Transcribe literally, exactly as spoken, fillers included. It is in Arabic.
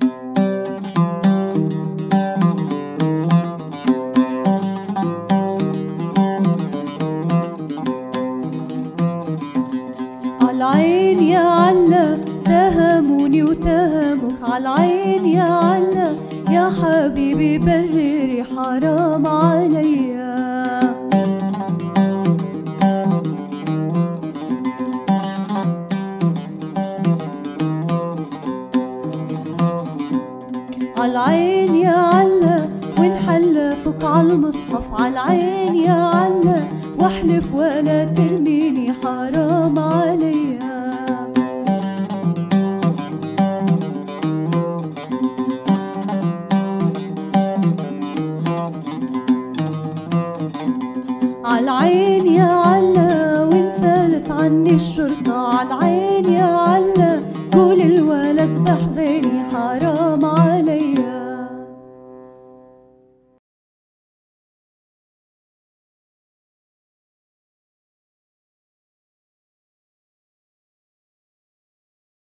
عالعين يا علا تهموني وتهمك، عالعين يا علا يا حبيبي برري حرام عليا. عالعين يا علا ونحلفك عالمصحف، عالعين يا علا واحلف ولا ترميني حرام عليا. عالعين يا علا وانسالت عني الشرطة، عالعين يا علا قول الولد تحضني حرام عليا.